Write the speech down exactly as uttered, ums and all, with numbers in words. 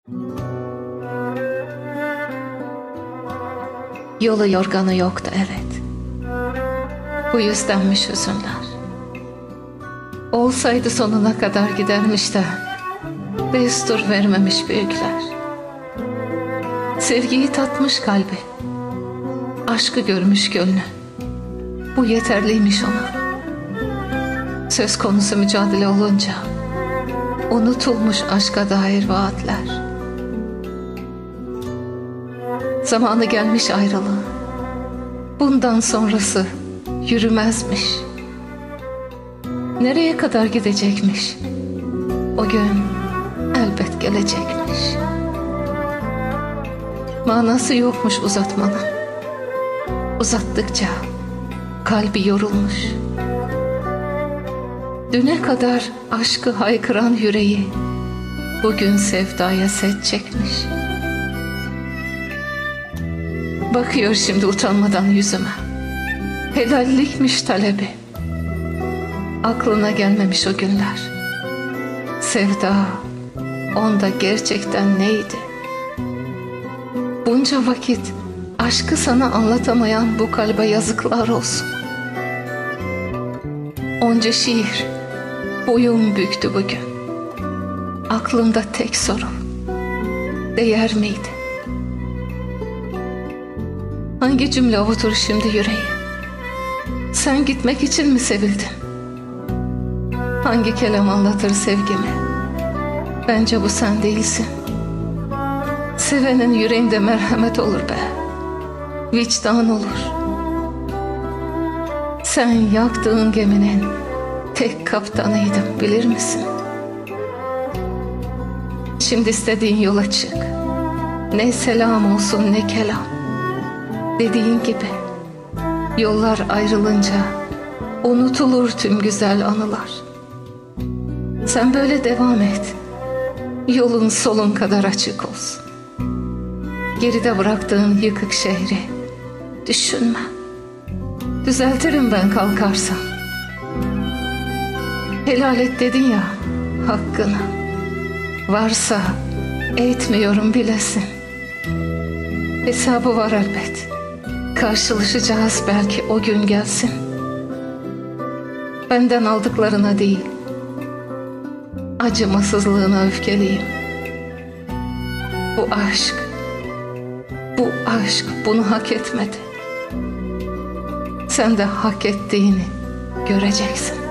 Yolu yorganı yoktu, evet. Bu yüzdenmiş hüzünler. Olsaydı sonuna kadar gidermiş de destur vermemiş büyükler. Sevgiyi tatmış kalbi, aşkı görmüş gönlü. Bu yeterliymiş ona. Söz konusu mücadele olunca unutulmuş aşka dair vaatler. Zamanı gelmiş ayrılığı. Bundan sonrası yürümezmiş. Nereye kadar gidecekmiş? O gün elbet gelecekmiş. Manası yokmuş uzatmanın. Uzattıkça kalbi yorulmuş. Düne kadar aşkı haykıran yüreği bugün sevdaya set çekmiş. Bakıyor şimdi utanmadan yüzüme. Helallikmiş talebi. Aklına gelmemiş o günler. Sevda onda gerçekten neydi? Bunca vakit aşkı sana anlatamayan bu kalbe yazıklar olsun. Onca şiir boyun büktü bugün. Aklımda tek soru: değer miydi? Hangi cümle avutur şimdi yüreği? Sen gitmek için mi sevildin? Hangi kelam anlatır sevgimi? Bence bu sen değilsin. Sevenin yüreğinde merhamet olur be. Vicdan olur. Sen yaktığın geminin tek kaptanıydın, bilir misin? Şimdi istediğin yola çık. Ne selam olsun ne kelam. Dediğin gibi yollar ayrılınca unutulur tüm güzel anılar. Sen böyle devam et. Yolun solun kadar açık olsun. Geride bıraktığın yıkık şehri düşünme. Düzeltirim ben kalkarsam. Helal et dedin ya hakkını. Varsa etmiyorum bilesin. Hesabı var elbet. Karşılaşacağız, belki o gün gelsin. Benden aldıklarına değil, acımasızlığına öfkeliyim. Bu aşk, bu aşk bunu hak etmedi. Sen de hak ettiğini göreceksin.